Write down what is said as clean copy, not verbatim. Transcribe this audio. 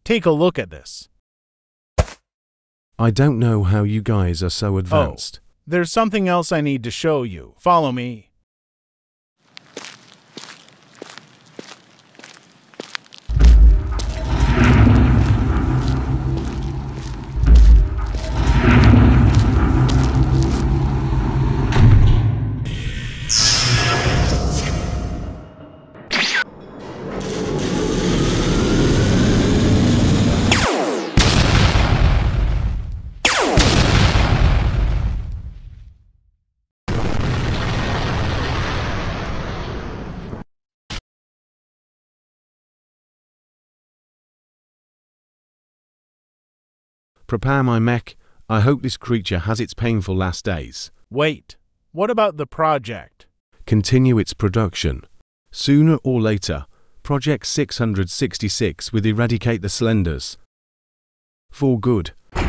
Take a look at this. I don't know how you guys are so advanced. There's something else I need to show you. Follow me. Prepare my mech. I hope this creature has its painful last days. Wait, what about the project? Continue its production. Sooner or later, Project 666 will eradicate the Slenders. For good.